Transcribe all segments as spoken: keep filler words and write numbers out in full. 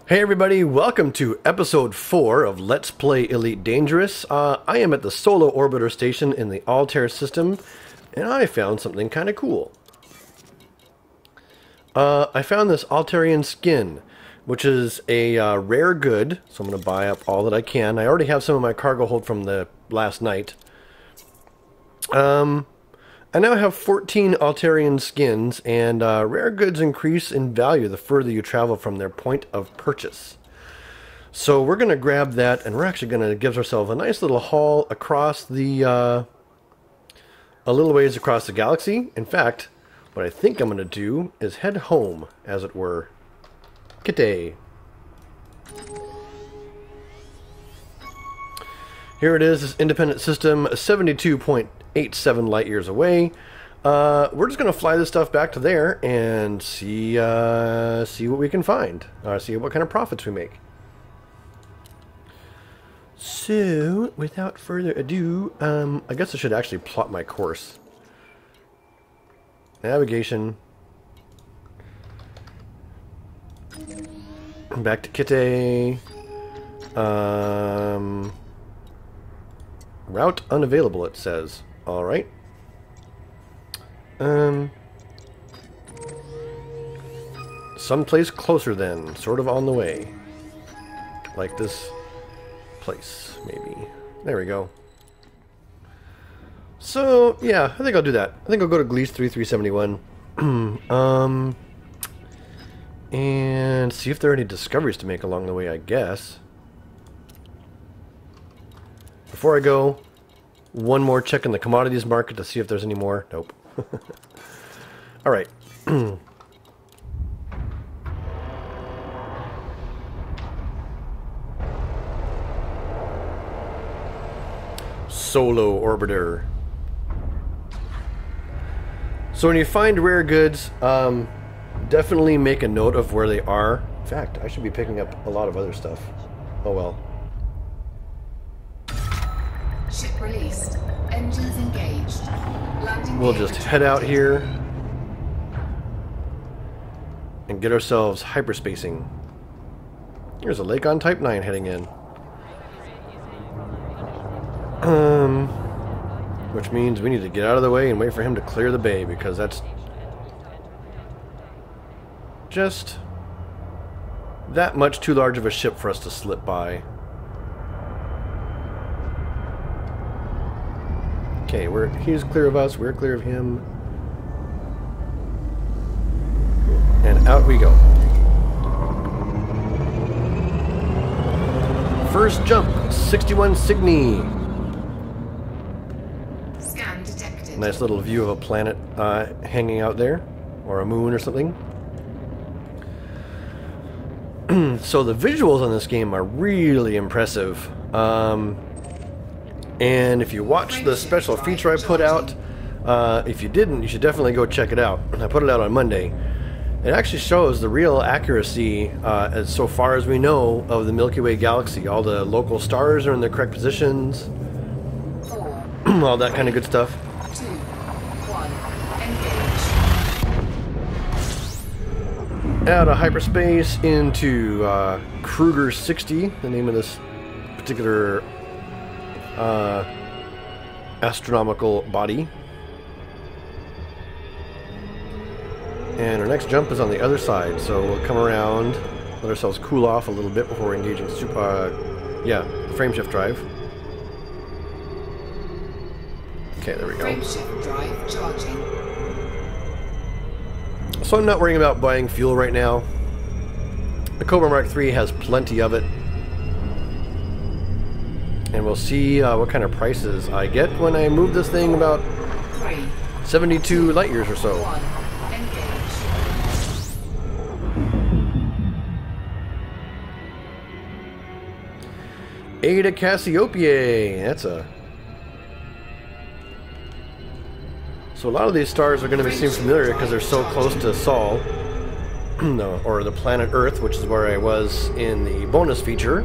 Hey everybody, welcome to episode four of Let's Play Elite Dangerous. Uh, I am at the Solo Orbiter Station in the Altair system, and I found something kind of cool. Uh, I found this Altarian skin, which is a uh, rare good, so I'm going to buy up all that I can. I already have some of my cargo hold from the last night. Um... I now have fourteen Altarian skins, and uh, rare goods increase in value the further you travel from their point of purchase. So we're going to grab that, and we're actually going to give ourselves a nice little haul across the, uh, a little ways across the galaxy. In fact, what I think I'm going to do is head home, as it were. Kite. Here it is, this independent system, seventy-two point eight seven light years away. Uh, we're just going to fly this stuff back to there and see uh, see what we can find. Uh, see what kind of profits we make. So, without further ado, um, I guess I should actually plot my course. Navigation. Back to Kite. Um, route unavailable, it says. Alright. Um, someplace closer then, sort of on the way. Like this place, maybe. There we go. So, yeah, I think I'll do that. I think I'll go to Gliese thirty-three seventy-one. um, and see if there are any discoveries to make along the way, I guess. Before I go, one more check in the commodities market to see if there's any more. Nope. Alright. Solo Orbiter. So when you find rare goods, um, definitely make a note of where they are. In fact, I should be picking up a lot of other stuff. Oh well. Ship released. Engines engaged. Landing We'll just head out here and get ourselves hyperspacing. Here's a lake on Type nine heading in. Um, which means we need to get out of the way and wait for him to clear the bay, because that's just that much too large of a ship for us to slip by. Okay, we're, he's clear of us, we're clear of him. And out we go. First jump, sixty-one Cygni. Scan detected. Nice little view of a planet uh, hanging out there, or a moon or something. So the visuals on this game are really impressive. Um... And if you watch the special feature I put out, uh, if you didn't, you should definitely go check it out. I put it out on Monday. It actually shows the real accuracy, uh, as so far as we know, of the Milky Way galaxy. All the local stars are in their correct positions. Four, all that kind of good stuff. two, one, engage. Out of hyperspace into uh, Kruger sixty, the name of this particular Uh, astronomical body. And our next jump is on the other side, so we'll come around, let ourselves cool off a little bit before engaging super, uh, yeah, the frameshift drive. Okay, there we go. Frameshift drive charging. So I'm not worrying about buying fuel right now. The Cobra Mark three has plenty of it. And we'll see uh, what kind of prices I get when I move this thing about Three, seventy-two light years or so. one, engage. Ada Cassiopeia. That's a... So a lot of these stars are going to seem familiar because they're so close to Sol. No, or the planet Earth, which is where I was in the bonus feature.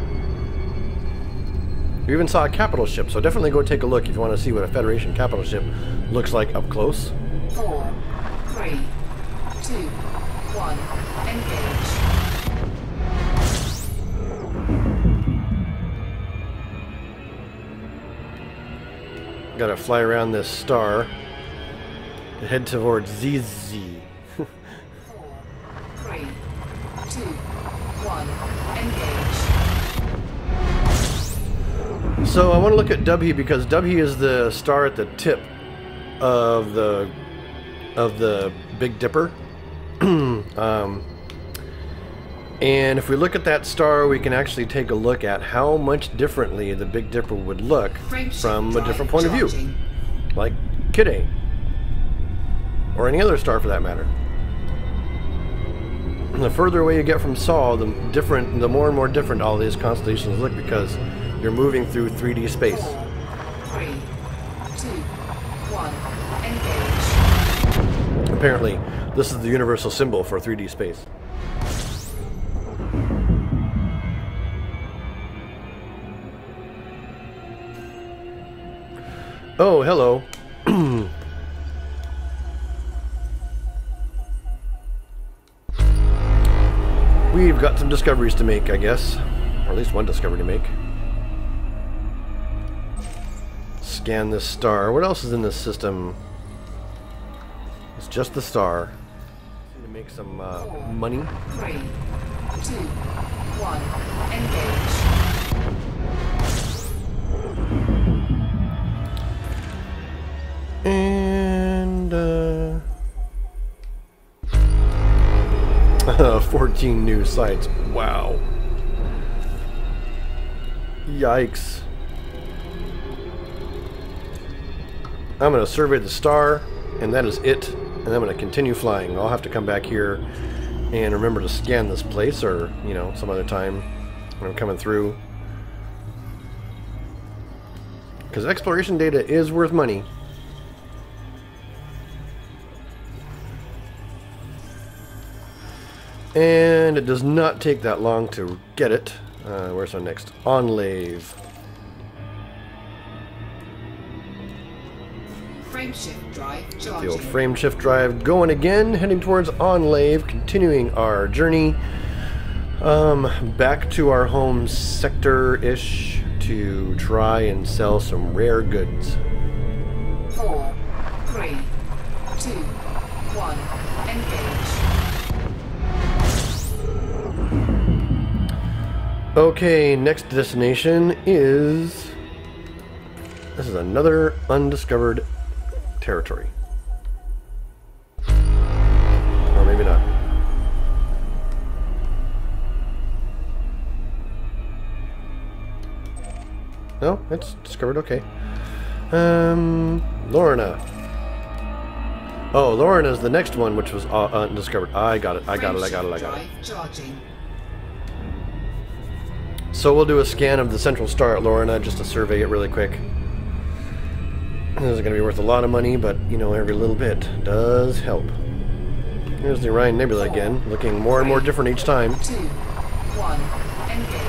We even saw a capital ship, so definitely go take a look if you want to see what a Federation capital ship looks like up close. Four, three, two, one, engage. Gotta fly around this star to head towards Z Z. Four, three, two, one, engage. So I want to look at W because W is the star at the tip of the of the Big Dipper. um, and if we look at that star, we can actually take a look at how much differently the Big Dipper would look from a different point of view, like Kid A, or any other star for that matter. And the further away you get from Sol, the different, the more and more different all these constellations look because you're moving through three D space. Four, three, two, one, engage. Apparently, this is the universal symbol for three D space. Oh, hello. We've got some discoveries to make, I guess. Or at least one discovery to make. Scan this star. What else is in this system? It's just the star. To make some uh, money. Three, two, one, engage. And uh, fourteen new sites. Wow. Yikes. I'm going to survey the star, and that is it. And I'm going to continue flying. I'll have to come back here and remember to scan this place, or, you know, some other time when I'm coming through. Because exploration data is worth money. And it does not take that long to get it. Uh, where's our next enclave? Frameshift drive The charging. old frameshift drive going again, heading towards enclave, continuing our journey um, back to our home sector-ish to try and sell some rare goods. Four, three, two, one, engage. Okay, next destination is... This is another undiscovered territory. Or maybe not. No, it's discovered, okay. Um, Lorna. Oh, Lorna is the next one, which was uh, undiscovered. I got it, I got it, I got it, I got it. Drive charging. So we'll do a scan of the central star at Lorna just to survey it really quick. This is going to be worth a lot of money, but, you know, every little bit does help. Here's the Orion Nebula again, looking more and more different each time. Two, one, engage.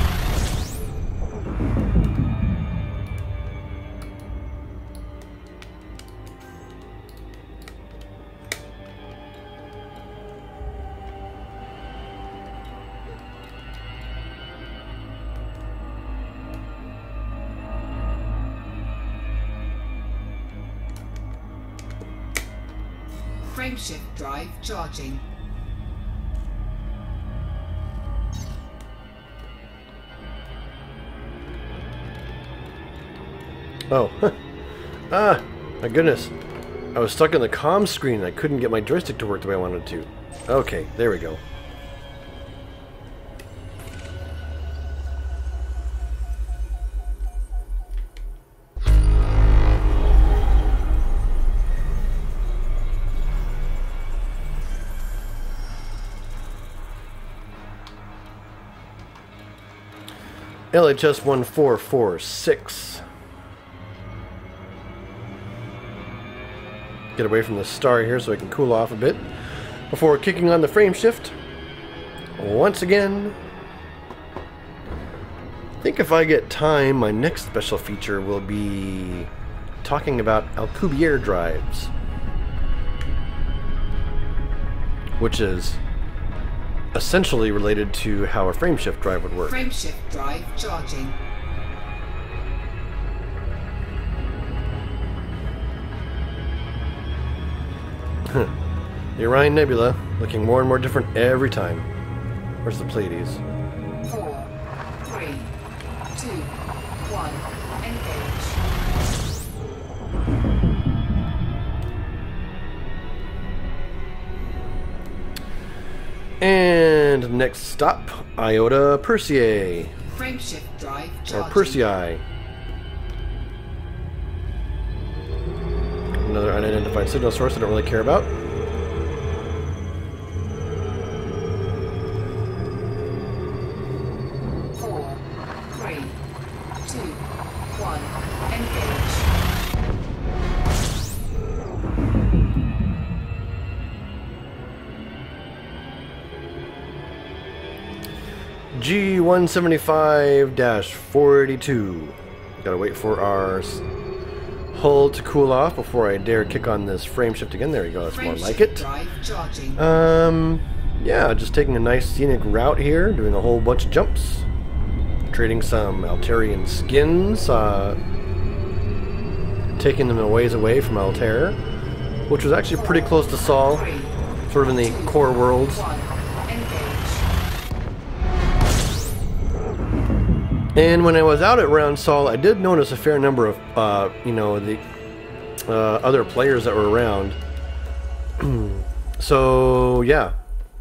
Frameshift drive charging. Oh. Ah, my goodness. I was stuck in the comm screen and I couldn't get my joystick to work the way I wanted to. Okay, there we go. L H S one four four six. Get away from the star here so I can cool off a bit before kicking on the frame shift once again. I think if I get time, my next special feature will be talking about Alcubierre drives, which is essentially related to how a frameshift drive would work. Frameshift drive charging. The Orion Nebula, looking more and more different every time. Where's the Pleiades? Four, three, two, one, engage. And next stop, Iota Persei. Frameshift drive Or charging. Persei. Another unidentified signal source I don't really care about. Four, three, two, one, engage. G one seventy-five dash forty-two. Gotta wait for our s- hull to cool off before I dare kick on this frame shift again. There we go, that's more like Frameshift it. drive charging. Um, yeah, just taking a nice scenic route here, doing a whole bunch of jumps, trading some Altarian skins, uh, taking them a ways away from Altair, which was actually pretty close to Sol, Three, sort of in the two, core worlds. one, engage. And when I was out at Round Sol, I did notice a fair number of, uh, you know, the uh, other players that were around. So, yeah.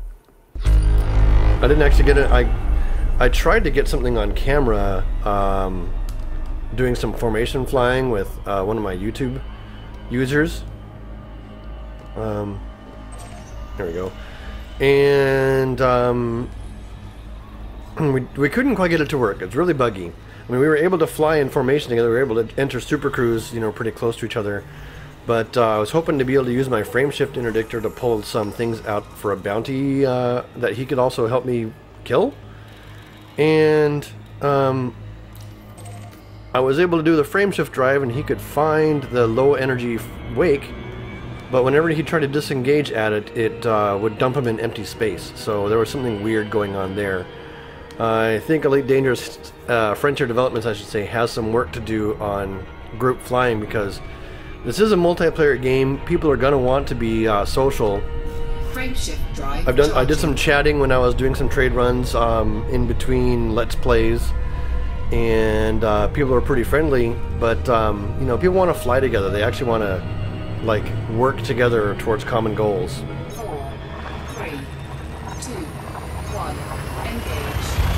I didn't actually get it. I, I tried to get something on camera, um, doing some formation flying with uh, one of my YouTube users. Um, there we go. And, um... We, we couldn't quite get it to work. It's really buggy. I mean, we were able to fly in formation together. We were able to enter Super Cruise, you know, pretty close to each other. But uh, I was hoping to be able to use my frameshift interdictor to pull some things out for a bounty uh, that he could also help me kill. And um, I was able to do the frameshift drive, and he could find the low energy wake. But whenever he tried to disengage at it, it uh, would dump him in empty space. So there was something weird going on there. I think Elite Dangerous uh, Frontier Developments, I should say, has some work to do on group flying, because this is a multiplayer game. People are going to want to be uh, social. Frameshift drive I've done. I did charging. some chatting when I was doing some trade runs um, in between Let's Plays, and uh, people are pretty friendly. But um, you know, people want to fly together. They actually want to like work together towards common goals. Four, three, two, one, engage.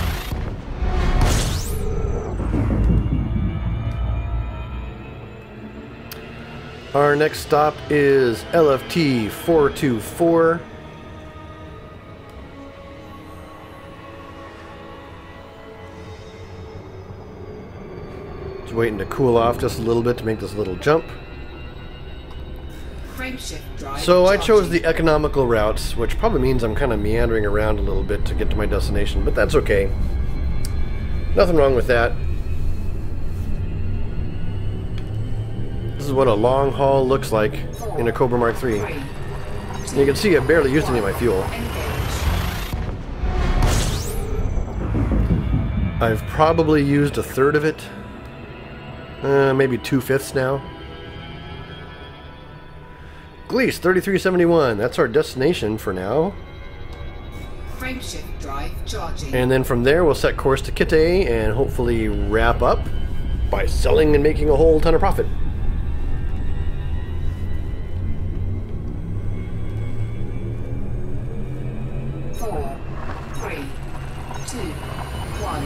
Our next stop is L F T four two four. Just waiting to cool off just a little bit to make this little jump. Frameshift drive So I chose charging. the economical routes, which probably means I'm kind of meandering around a little bit to get to my destination, but that's okay. Nothing wrong with that. This is what a long haul looks like in a Cobra Mark three. Three, And you can see I barely used any of my fuel. engage. I've probably used a third of it. Uh, maybe two-fifths now. Gliese thirty-three seventy-one, that's our destination for now. Frameshift drive charging. And then from there we'll set course to Kitay and hopefully wrap up by selling and making a whole ton of profit. Four, three, two, one,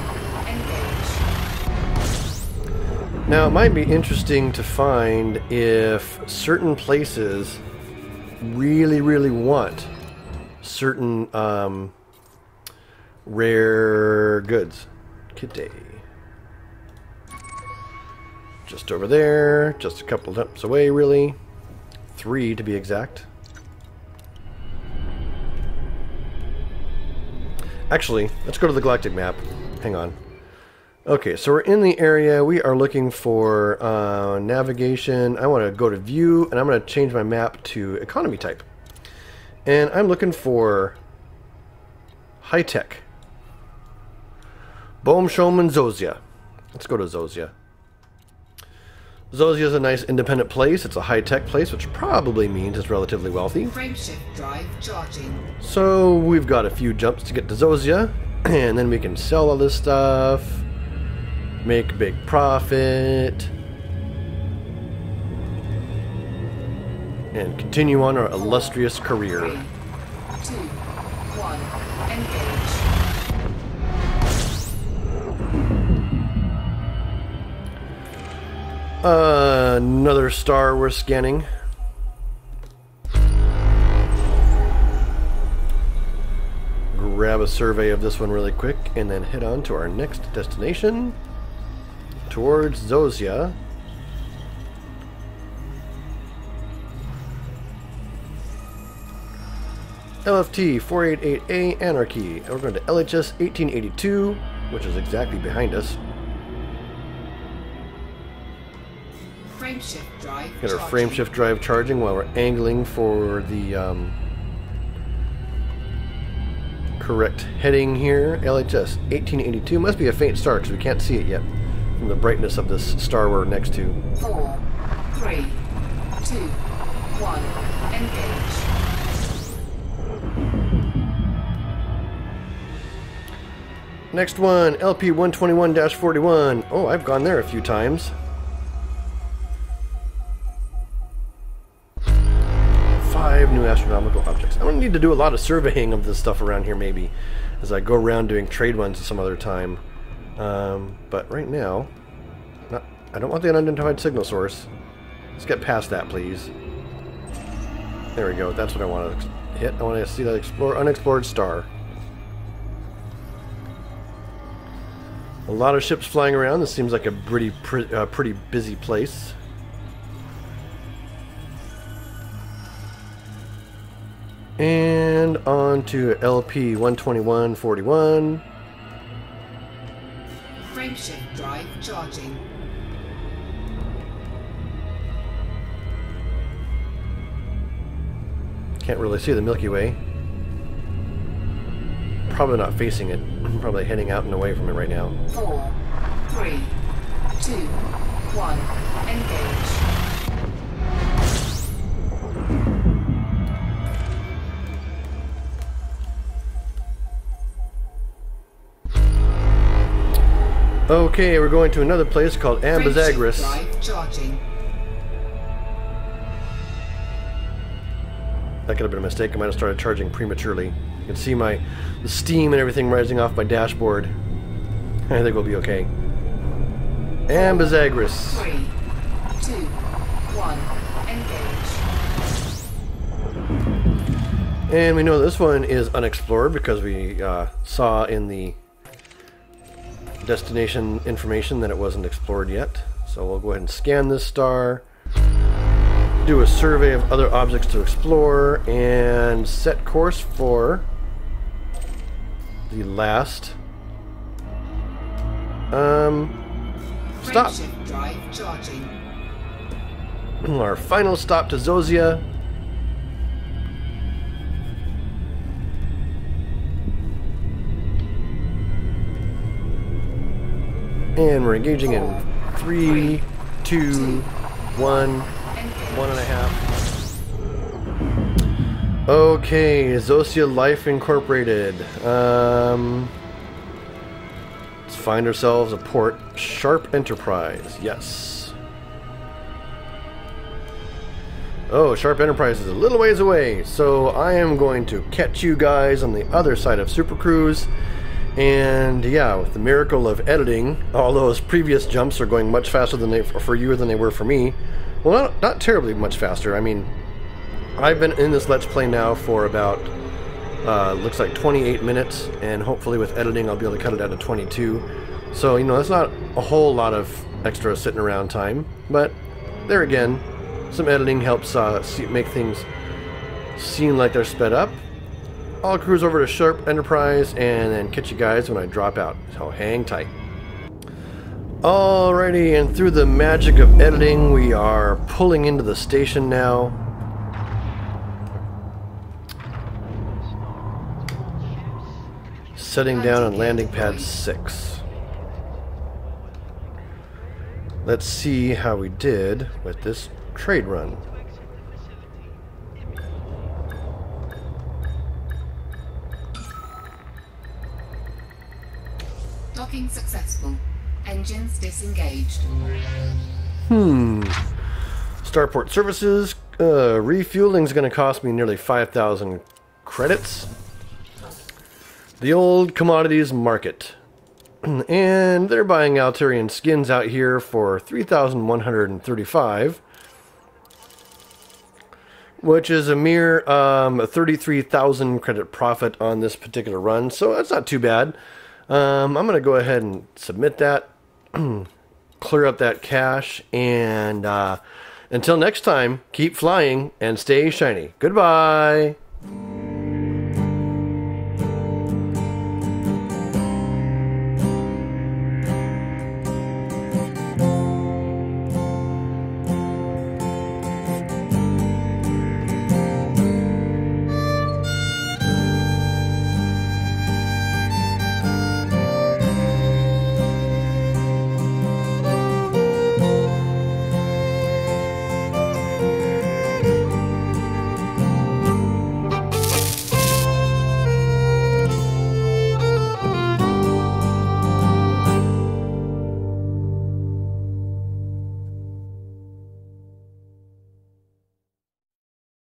engage. Now it might be interesting to find if certain places really, really want certain um, rare goods. Kitay. Just over there, just a couple jumps away really. Three to be exact. Actually, let's go to the galactic map. Hang on. Okay, so we're in the area. We are looking for uh, navigation. I want to go to view, and I'm going to change my map to economy type. And I'm looking for high tech. Bohm, Showman, Zozia. Let's go to Zozia. Zozia is a nice independent place. It's a high-tech place, which probably means it's relatively wealthy. Frameshift drive charging. So we've got a few jumps to get to Zozia, and then we can sell all this stuff, make a big profit, and continue on our illustrious career. Three, two, one, engage. Uh, another star we're scanning. Grab a survey of this one really quick and then head on to our next destination towards Zozia. L F T four eighty-eight A Anarchy. And we're going to L H S eighteen eighty-two, which is exactly behind us. Frameshift drive Get our charging. frameshift drive charging while we're angling for the um, correct heading here. L H S eighteen eighty-two must be a faint star because we can't see it yet from the brightness of this star we're next to. Four, three, two, one, engage. Next one, L P one twenty-one dash forty-one. Oh, I've gone there a few times. Five new astronomical objects. I'm going to need to do a lot of surveying of this stuff around here maybe as I go around doing trade ones some other time. Um, but right now, not, I don't want the unidentified signal source. Let's get past that, please. There we go. That's what I want to hit. I want to see that explore, unexplored star. A lot of ships flying around. This seems like a pretty, pre uh, pretty busy place. And on to L P one twenty-one forty-one. Frameshift drive charging. Can't really see the Milky Way. Probably not facing it. Probably heading out and away from it right now. Four, three, two, one, engage. Okay, we're going to another place called Ambizagris. Drive charging. That could have been a mistake. I might have started charging prematurely. You can see my the steam and everything rising off my dashboard. I think we'll be okay. Ambizagris. Three, two, one, engage. And we know this one is unexplored because we uh, saw in the destination information that it wasn't explored yet. So we'll go ahead and scan this star, do a survey of other objects to explore, and set course for the last um, stop. Frameshift drive charging. Our final stop to Zozia. And we're engaging in three, two, one, one and a half. Okay, Zozia Life Incorporated. Um, let's find ourselves a port. Sharp Enterprise, yes. Oh, Sharp Enterprise is a little ways away, so I am going to catch you guys on the other side of Super Cruise. And yeah, with the miracle of editing, all those previous jumps are going much faster than they for you than they were for me. Well, not, not terribly much faster. I mean, I've been in this Let's Play now for about, uh, looks like twenty-eight minutes, and hopefully with editing I'll be able to cut it down to twenty-two. So, you know, that's not a whole lot of extra sitting around time, but there again, some editing helps uh, see, make things seem like they're sped up. I'll cruise over to Sharp Enterprise and then catch you guys when I drop out, so hang tight. Alrighty, and through the magic of editing, we are pulling into the station now. Setting down on landing pad six. let's see how we did with this trade run. Docking successful. Engines disengaged. Hmm. Starport services. Uh, refueling is going to cost me nearly five thousand credits. The old commodities market. And they're buying Altarian skins out here for three thousand one hundred thirty-five. Which is a mere um, thirty-three thousand credit profit on this particular run. So that's not too bad. Um, I'm going to go ahead and submit that. Clear up that cache. And uh, until next time, keep flying and stay shiny. Goodbye.